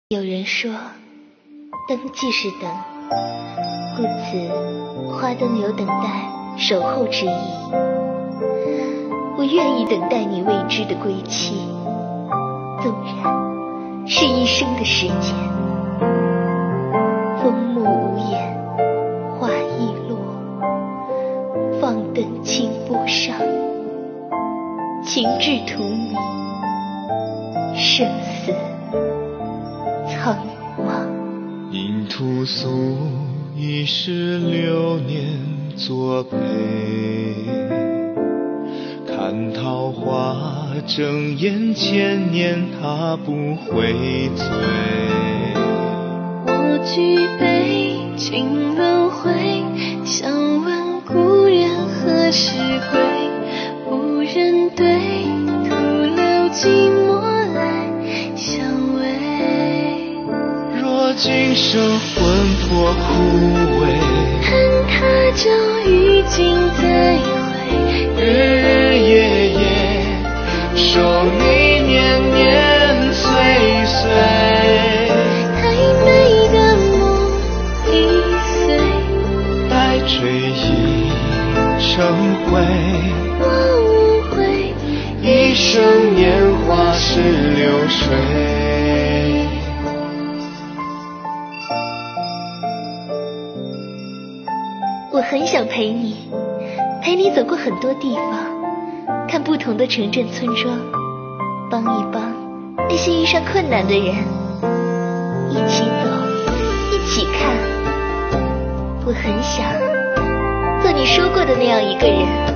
有人说，灯即是等，故此花灯有等待、守候之意。我愿意等待你未知的归期，纵然是一生的时间。风木无言，花易落，放灯清波上，情至荼蘼，生死苍茫。 因屠苏已是流年作陪，看桃花争艳千年它不会醉。 我举杯请轮回，想问故人何时归？无人对，徒留寂寞来相偎。 若今生魂魄枯萎， 看他朝与今再会， 日日夜夜守你年年岁岁。 太美的梦已碎， 待追忆成灰。 我无悔， 一生年华是流水。 我很想陪你，陪你走过很多地方，看不同的城镇村庄，帮一帮那些遇上困难的人，一起走，一起看。我很想做你说过的那样一个人。